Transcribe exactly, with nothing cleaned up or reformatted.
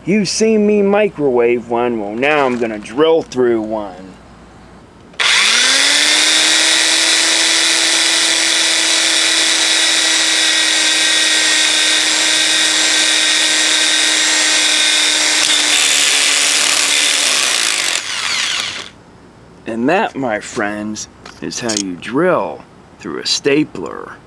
You've seen me microwave one, well now I'm gonna drill through one. And that, my friends, is how you drill through a stapler.